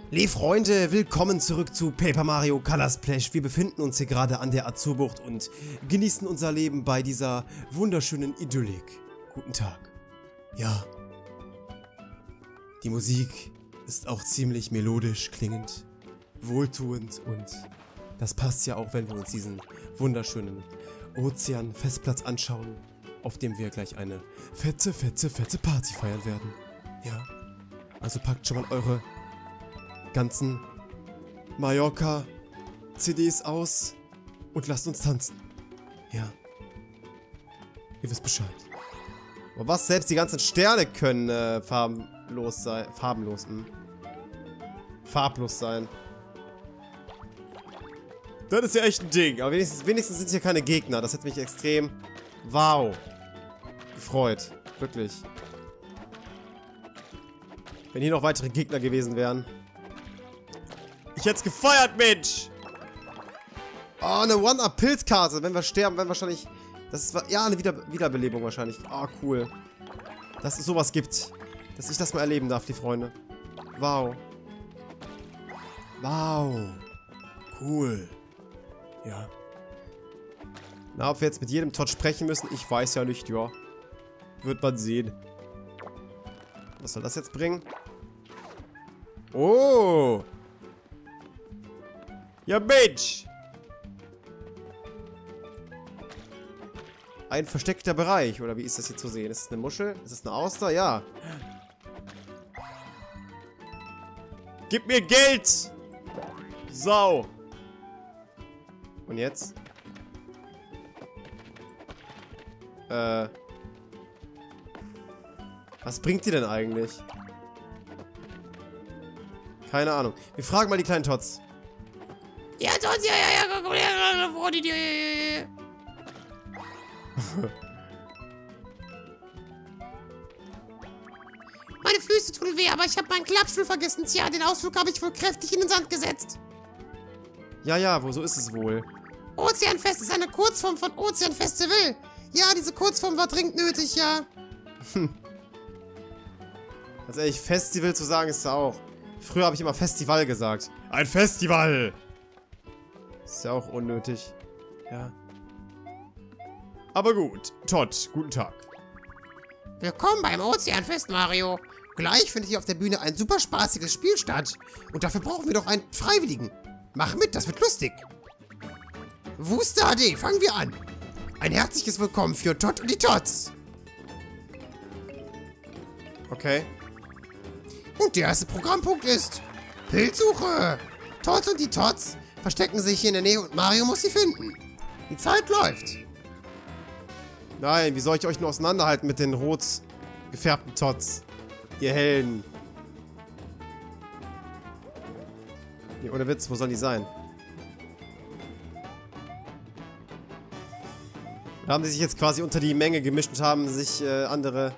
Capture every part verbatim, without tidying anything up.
Liebe Freunde, willkommen zurück zu Paper Mario Color Splash. Wir befinden uns hier gerade an der Azurbucht und genießen unser Leben bei dieser wunderschönen Idyllik. Guten Tag. Ja. Die Musik ist auch ziemlich melodisch klingend, wohltuend und das passt ja auch, wenn wir uns diesen wunderschönen Ozean-Festplatz anschauen, auf dem wir gleich eine fette, fette, fette Party feiern werden. Ja. Also packt schon mal eure ganzen Mallorca-C Ds aus und lasst uns tanzen. Ja. Ihr wisst Bescheid. Aber was selbst die ganzen Sterne können äh, farbenlos sein. Farbenlos, hm. Farblos sein. Das ist ja echt ein Ding. Aber wenigstens, wenigstens sind hier keine Gegner. Das hat mich extrem, wow, gefreut. Wirklich. Wenn hier noch weitere Gegner gewesen wären. Ich hätte es gefeuert, Mensch! Oh, eine One-Up-Pilzkarte. Wenn wir sterben, werden wahrscheinlich... Das ist... Ja, eine Wieder Wiederbelebung wahrscheinlich. Oh, cool. Dass es sowas gibt. Dass ich das mal erleben darf, die Freunde. Wow. Wow. Cool. Ja. Na, ob wir jetzt mit jedem Todd sprechen müssen, ich weiß ja nicht, ja. Wird man sehen. Was soll das jetzt bringen? Oh! Ja, Mensch! Ein versteckter Bereich, oder wie ist das hier zu sehen? Ist es eine Muschel? Ist es eine Auster? Ja. Gib mir Geld! Sau! Und jetzt? Äh... Was bringt die denn eigentlich? Keine Ahnung. Wir fragen mal die kleinen Tots. Ja, Tots, ja, ja, ja, komm her, vor die Tür. Meine Füße tun weh, aber ich habe meinen Klappstuhl vergessen. Tja, den Ausflug habe ich wohl kräftig in den Sand gesetzt. Ja, ja, wo so ist es wohl. Ozeanfest ist eine Kurzform von Ozeanfestival. Ja, diese Kurzform war dringend nötig, ja. Hm. Ganz ehrlich, Festival zu sagen ist ja auch. Früher habe ich immer Festival gesagt. Ein Festival! Ist ja auch unnötig. Ja. Aber gut. Todd, guten Tag. Willkommen beim Ozeanfest, Mario. Gleich findet hier auf der Bühne ein super spaßiges Spiel statt. Und dafür brauchen wir doch einen Freiwilligen. Mach mit, das wird lustig. Wooster A D, fangen wir an. Ein herzliches Willkommen für Todd und die Tots. Okay. Und der erste Programmpunkt ist Pilzsuche. Tots und die Tots verstecken sich hier in der Nähe und Mario muss sie finden. Die Zeit läuft. Nein, wie soll ich euch nur auseinanderhalten mit den rot gefärbten Tots? Ihr Helden. Nee, ohne Witz, wo sollen die sein? Da haben sie sich jetzt quasi unter die Menge gemischt und haben sich äh, andere...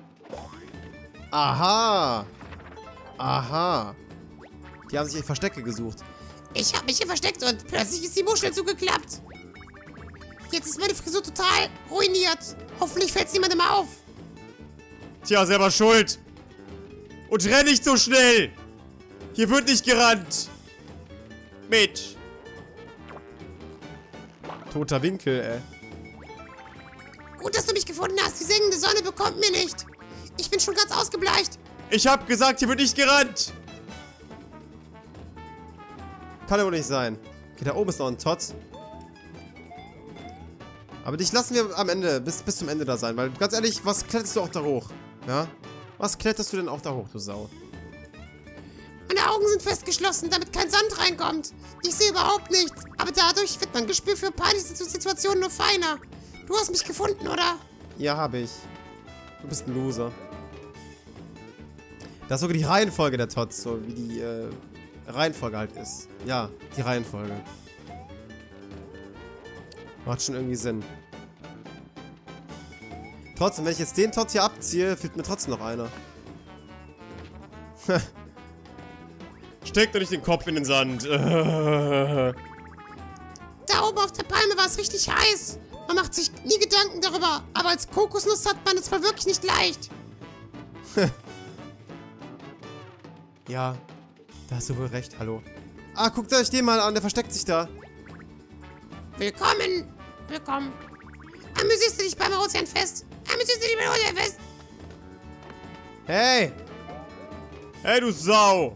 Aha! Aha! Die haben sich Verstecke gesucht. Ich habe mich hier versteckt und plötzlich ist die Muschel zugeklappt. Jetzt ist meine Frisur total ruiniert. Hoffentlich fällt es niemandem auf. Tja, selber schuld. Und renn nicht so schnell. Hier wird nicht gerannt. Mensch. Toter Winkel, ey. Gut, dass du mich gefunden hast. Die sengende Sonne bekommt mir nicht. Ich bin schon ganz ausgebleicht. Ich hab gesagt, hier wird nicht gerannt. Kann ja wohl nicht sein. Okay, da oben ist noch ein Todd. Aber dich lassen wir am Ende, bis, bis zum Ende da sein. Weil, ganz ehrlich, was kletterst du auch da hoch? Ja? Was kletterst du denn auch da hoch, du Sau? Meine Augen sind festgeschlossen, damit kein Sand reinkommt. Ich sehe überhaupt nichts. Aber dadurch wird mein Gespür für peinliche Situationen nur feiner. Du hast mich gefunden, oder? Ja, habe ich. Du bist ein Loser. Das ist sogar die Reihenfolge der Tots, so wie die äh, Reihenfolge halt ist. Ja, die Reihenfolge. Macht schon irgendwie Sinn. Trotzdem, wenn ich jetzt den Tot hier abziehe, fehlt mir trotzdem noch einer. Steck doch nicht den Kopf in den Sand. Da oben auf der Palme war es richtig heiß. Man macht sich nie Gedanken darüber, aber als Kokosnuss hat man es wohl wirklich nicht leicht. Ja. Da hast du wohl recht, hallo. Ah, guckt euch den mal an, der versteckt sich da. Willkommen. Willkommen. Amüsierst du dich beim Ozeanfest? Amüsierst du dich beim Ozeanfest? Hey! Hey, du Sau!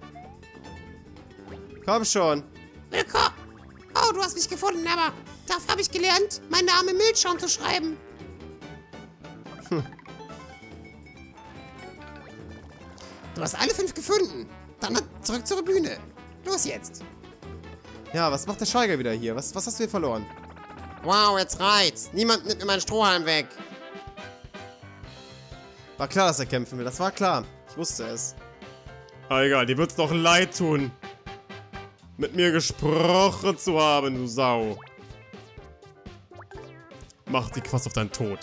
Komm schon. Willkommen. Oh, du hast mich gefunden, aber dafür habe ich gelernt, meinen Namen im Milchschaum zu schreiben. Hm. Du hast alle fünf gefunden. Dann zurück zur Bühne. Los jetzt. Ja, was macht der Scheiger wieder hier? Was, was hast du hier verloren? Wow, jetzt reicht's. Niemand nimmt mir meinen Strohhalm weg. War klar, dass er kämpfen will. Das war klar. Ich wusste es. Ah, egal, dir wird's doch leid tun, mit mir gesprochen zu haben, du Sau. Mach die Quast auf deinen Tod.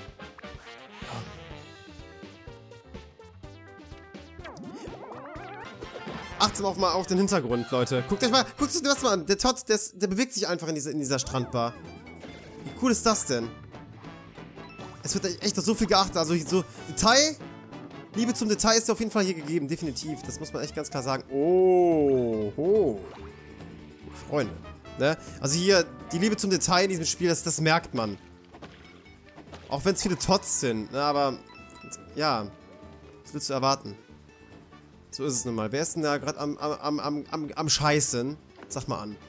Achtet auch mal auf den Hintergrund, Leute. Guckt euch mal, guckt euch das mal an. Der Todd, der, der bewegt sich einfach in, diese, in dieser Strandbar. Wie cool ist das denn? Es wird echt auf so viel geachtet. Also so Detail, Liebe zum Detail ist auf jeden Fall hier gegeben, definitiv. Das muss man echt ganz klar sagen. Oh, oh. Freunde. Ne? Also hier, die Liebe zum Detail in diesem Spiel, das, das merkt man. Auch wenn es viele Tots sind. Ne? Aber, ja. Was willst du erwarten? So ist es nun mal. Wer ist denn da gerade am, am, am, am, am Scheißen? Sag mal an.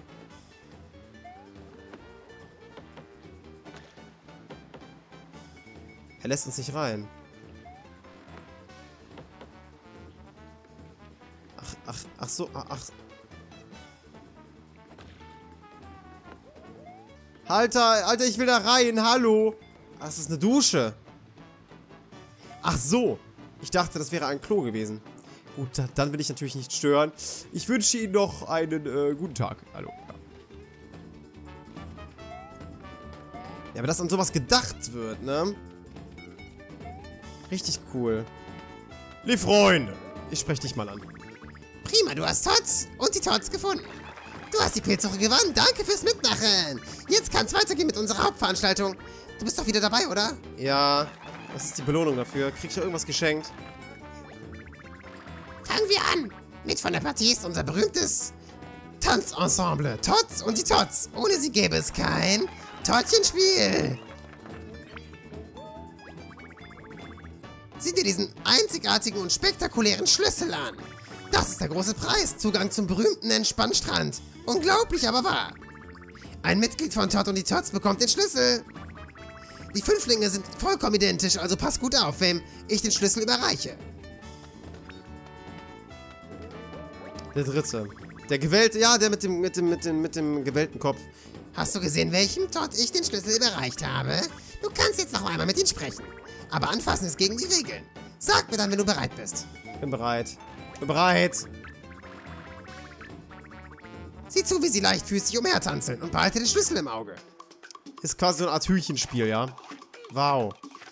Er lässt uns nicht rein. Ach, ach, ach so, ach. Alter, Alter, ich will da rein, hallo. Ach, das ist eine Dusche. Ach so. Ich dachte, das wäre ein Klo gewesen. Gut, dann will ich natürlich nicht stören. Ich wünsche Ihnen noch einen äh, guten Tag. Hallo. Ja, aber dass an sowas gedacht wird, ne? Richtig cool. Liebe Freunde, ich spreche dich mal an. Prima, du hast Tots und die Tots gefunden. Du hast die Pilzsuche gewonnen. Danke fürs Mitmachen. Jetzt kann es weitergehen mit unserer Hauptveranstaltung. Du bist doch wieder dabei, oder? Ja, das ist die Belohnung dafür. Krieg ich irgendwas geschenkt? Fangen wir an. Mit von der Partie ist unser berühmtes Tanzensemble. Tots und die Tots. Ohne sie gäbe es kein Tottchenspiel. Sieh dir diesen einzigartigen und spektakulären Schlüssel an. Das ist der große Preis. Zugang zum berühmten Entspannstrand. Unglaublich, aber wahr. Ein Mitglied von Todd und die Tots bekommt den Schlüssel. Die Fünflinge sind vollkommen identisch, also pass gut auf, wem ich den Schlüssel überreiche. Der dritte. Der gewählte, ja, der mit dem, mit dem, mit dem, mit dem gewellten Kopf. Hast du gesehen, welchem Todd ich den Schlüssel überreicht habe? Du kannst jetzt noch einmal mit ihm sprechen. Aber anfassen ist gegen die Regeln. Sag mir dann, wenn du bereit bist. Bin bereit. Bin bereit. Sieh zu, wie sie leichtfüßig umhertanzeln und behalte den Schlüssel im Auge. Ist quasi so eine Art Hühnchenspiel, ja? Wow.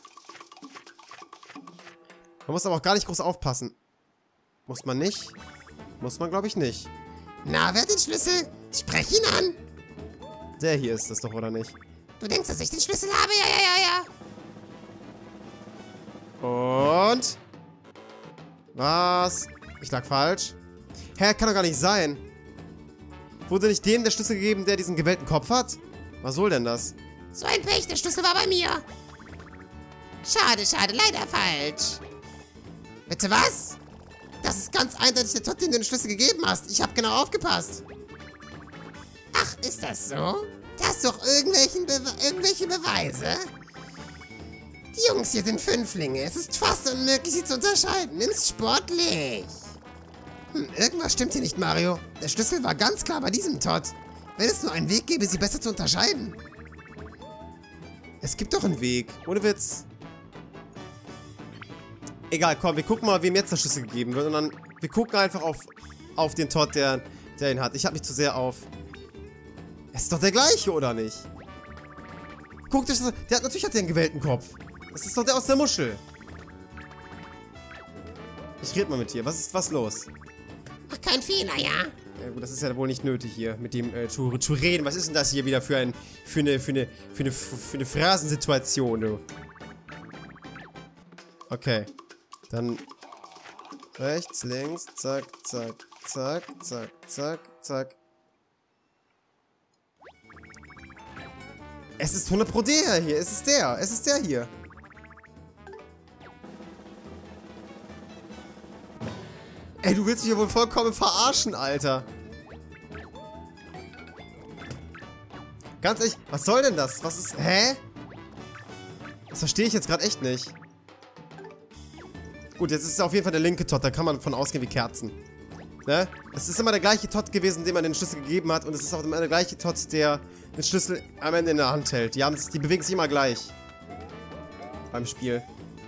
Man muss aber auch gar nicht groß aufpassen. Muss man nicht? Muss man, glaube ich, nicht. Na, wer hat den Schlüssel? Sprech ihn an. Der hier ist das doch, oder nicht? Du denkst, dass ich den Schlüssel habe? Ja, ja, ja, ja. Und? Was? Ich lag falsch. Hä, kann doch gar nicht sein. Wurde nicht dem der Schlüssel gegeben, der diesen gewellten Kopf hat? Was soll denn das? So ein Pech, der Schlüssel war bei mir. Schade, schade, leider falsch. Bitte was? Das ist ganz eindeutig der Todd, den du den Schlüssel gegeben hast. Ich habe genau aufgepasst. Ach, ist das so? Da hast du doch irgendwelchen Be irgendwelche Beweise? Die Jungs hier sind Fünflinge. Es ist fast unmöglich, sie zu unterscheiden. Nimm's sportlich. Hm, irgendwas stimmt hier nicht, Mario. Der Schlüssel war ganz klar bei diesem Todd. Wenn es nur einen Weg gäbe, sie besser zu unterscheiden. Es gibt doch einen Weg. Ohne Witz. Egal, komm, wir gucken mal, wem jetzt der Schlüssel gegeben wird. Und dann, wir gucken einfach auf, auf den Todd, der, der ihn hat. Ich hab mich zu sehr auf... Es ist doch der gleiche, oder nicht? Guckt euch das... Der hat natürlich hat der einen gewellten Kopf. Das ist doch der aus der Muschel. Ich red mal mit dir. Was ist was los? Mach keinen Fehler, ja? Ja gut, das ist ja wohl nicht nötig hier, mit dem äh, zu, zu reden. Was ist denn das hier wieder für ein... Für eine... Für eine... Für eine... Für eine Phrasensituation, du? Okay. Dann... Rechts, links, zack, zack, zack, zack, zack, zack. Es ist hundert Pro der hier. Es ist der. Es ist der hier. Ey, du willst mich hier wohl vollkommen verarschen, Alter. Ganz ehrlich, was soll denn das? Was ist... Hä? Das verstehe ich jetzt gerade echt nicht. Gut, jetzt ist es auf jeden Fall der linke Tot. Da kann man von ausgehen wie Kerzen. Ne? Es ist immer der gleiche Tot gewesen, dem man den Schlüssel gegeben hat. Und es ist auch immer der gleiche Tot, der den Schlüssel am Ende in der Hand hält. Die, haben, die bewegen sich immer gleich. Beim Spiel.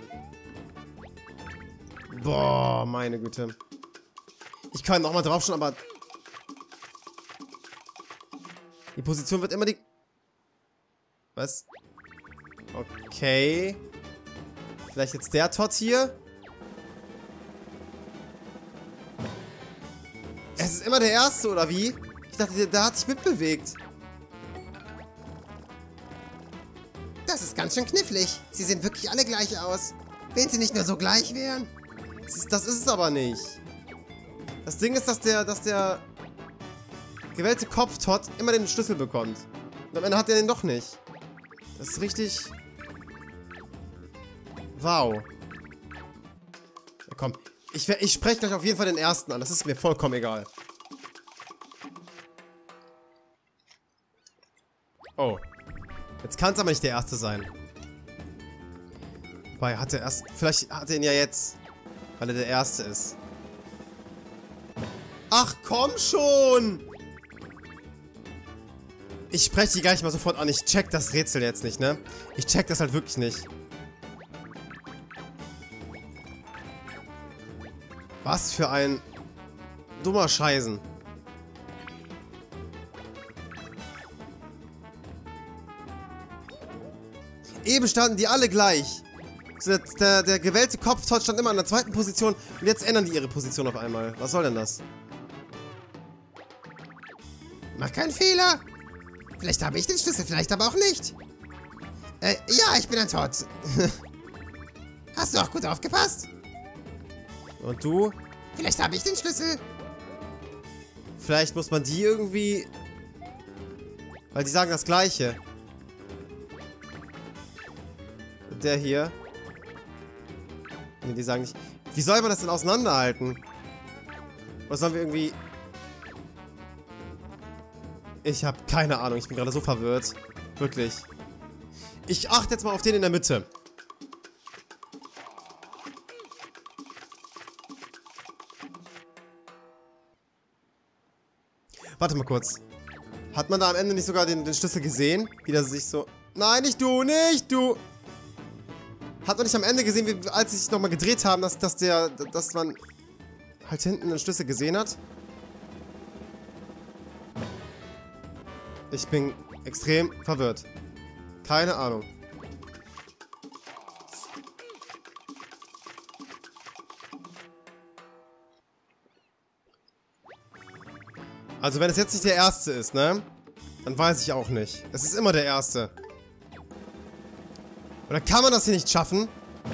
Boah, meine Güte. Ich kann nochmal drauf schauen, aber... Die Position wird immer die... Was? Okay. Vielleicht jetzt der Tot hier? Es ist immer der Erste, oder wie? Ich dachte, der, der hat sich mitbewegt. Das ist ganz schön knifflig. Sie sehen wirklich alle gleich aus. Wenn sie nicht nur so gleich wären. Das ist, das ist es aber nicht. Das Ding ist, dass der, dass der gewählte Kopftot immer den Schlüssel bekommt. Und am Ende hat er den doch nicht. Das ist richtig... Wow. Ja, komm. Ich, ich spreche gleich auf jeden Fall den ersten an. Das ist mir vollkommen egal. Oh. Jetzt kann es aber nicht der erste sein. Wobei, hat er erst... Vielleicht hat er ihn ja jetzt. Weil er der erste ist. Ach, komm schon! Ich spreche die gleich mal sofort an. Ich check das Rätsel jetzt nicht, ne? Ich check das halt wirklich nicht. Was für ein dummer Scheißen. Eben standen die alle gleich. So, der, der, der gewählte Kopftot stand immer an der zweiten Position und jetzt ändern die ihre Position auf einmal. Was soll denn das? Mach keinen Fehler. Vielleicht habe ich den Schlüssel, vielleicht aber auch nicht. Äh, ja, ich bin ein Tot. Hast du auch gut aufgepasst? Und du? Vielleicht habe ich den Schlüssel. Vielleicht muss man die irgendwie... Weil die sagen das Gleiche. Der hier. Ne, die sagen nicht... Wie soll man das denn auseinanderhalten? Oder sollen wir irgendwie... Ich habe keine Ahnung. Ich bin gerade so verwirrt. Wirklich. Ich achte jetzt mal auf den in der Mitte. Warte mal kurz. Hat man da am Ende nicht sogar den, den Schlüssel gesehen? Wie der sich so... Nein, nicht du, nicht du! Hat man nicht am Ende gesehen, wie, als sie sich nochmal gedreht haben, dass, dass der... dass man halt hinten den Schlüssel gesehen hat? Ich bin extrem verwirrt. Keine Ahnung. Also wenn es jetzt nicht der Erste ist, ne? Dann weiß ich auch nicht. Es ist immer der Erste. Oder kann man das hier nicht schaffen?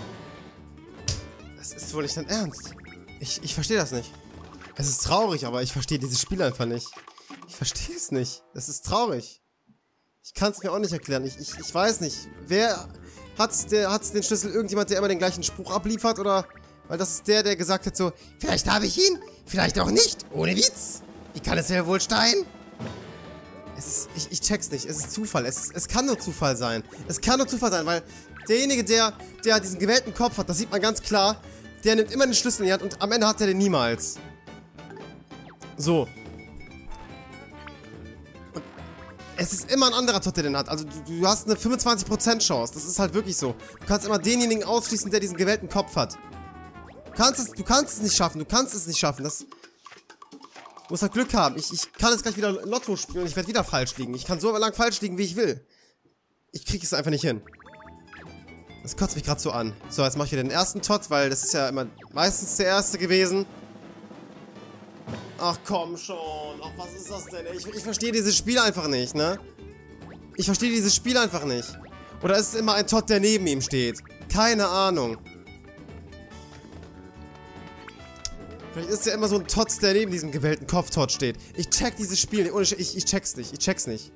Das ist wohl nicht dein Ernst. Ich, ich verstehe das nicht. Es ist traurig, aber ich verstehe dieses Spiel einfach nicht. Ich verstehe es nicht. Das ist traurig. Ich kann es mir auch nicht erklären. Ich, ich, ich weiß nicht. Wer hat der, hat's den Schlüssel? Irgendjemand, der immer den gleichen Spruch abliefert? Oder? Weil das ist der, der gesagt hat so... Vielleicht habe ich ihn, vielleicht auch nicht. Ohne Witz. Wie kann es ja wohl sein? Es ist, ich, ich check's nicht. Es ist Zufall. Es, ist, es kann nur Zufall sein. Es kann nur Zufall sein, weil derjenige, der, der diesen gewählten Kopf hat, das sieht man ganz klar, der nimmt immer den Schlüssel in die Hand und am Ende hat er den niemals. So. Und es ist immer ein anderer Tot, der den hat. Also du, du hast eine fünfundzwanzig Prozent Chance. Das ist halt wirklich so. Du kannst immer denjenigen ausschließen, der diesen gewählten Kopf hat. Du kannst es, du kannst es nicht schaffen. Du kannst es nicht schaffen. Das... Du musst halt Glück haben. Ich, ich kann jetzt gleich wieder Lotto spielen und ich werde wieder falsch liegen. Ich kann so lange falsch liegen, wie ich will. Ich kriege es einfach nicht hin. Das kotzt mich gerade so an. So, jetzt mache ich wieder den ersten Tot, weil das ist ja immer meistens der erste gewesen. Ach komm schon. Ach, was ist das denn? Ich, ich verstehe dieses Spiel einfach nicht, ne? Ich verstehe dieses Spiel einfach nicht. Oder ist es immer ein Tot, der neben ihm steht? Keine Ahnung. Vielleicht ist ja immer so ein Tots, der neben diesem gewählten Kopf tot steht. Ich check dieses Spiel nicht. Ohne Sch ich, ich check's nicht. Ich check's nicht.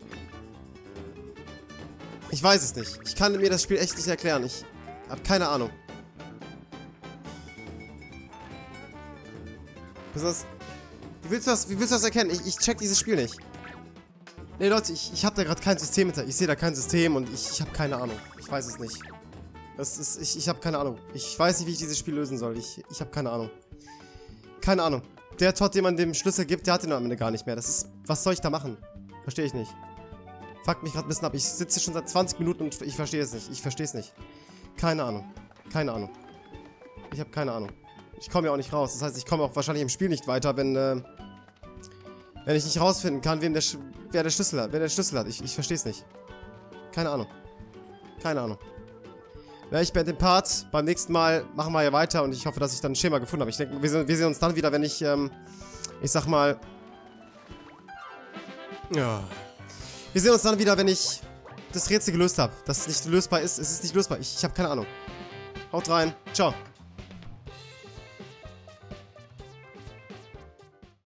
Ich weiß es nicht. Ich kann mir das Spiel echt nicht erklären. Ich hab keine Ahnung. Was ist das? Wie willst du das, wie willst du das erkennen? Ich, ich check dieses Spiel nicht. Nee, Leute, ich, ich habe da gerade kein System hinter. Ich sehe da kein System und ich, ich habe keine Ahnung. Ich weiß es nicht. Das ist, ich, ich habe keine Ahnung. Ich weiß nicht, wie ich dieses Spiel lösen soll. Ich, ich habe keine Ahnung. Keine Ahnung. Der Todd, dem man den Schlüssel gibt, der hat den am Ende gar nicht mehr. Das ist, was soll ich da machen? Verstehe ich nicht. Fuckt mich gerade ein bisschen ab. Ich sitze schon seit zwanzig Minuten und ich verstehe es nicht. Ich verstehe es nicht. Keine Ahnung. Keine Ahnung. Ich habe keine Ahnung. Ich komme ja auch nicht raus. Das heißt, ich komme auch wahrscheinlich im Spiel nicht weiter, wenn, äh, wenn ich nicht rausfinden kann, wem der Sch wer der Schlüssel hat. Wer der Schlüssel hat. Ich, ich verstehe es nicht. Keine Ahnung. Keine Ahnung. Ja, ich beende den Part. Beim nächsten Mal machen wir ja weiter und ich hoffe, dass ich dann ein Schema gefunden habe. Ich denke, wir sehen, wir sehen uns dann wieder, wenn ich, ähm, ich sag mal... Ja. Wir sehen uns dann wieder, wenn ich das Rätsel gelöst habe. Dass es nicht lösbar ist. Es ist nicht lösbar. Ich, ich habe keine Ahnung. Haut rein. Ciao.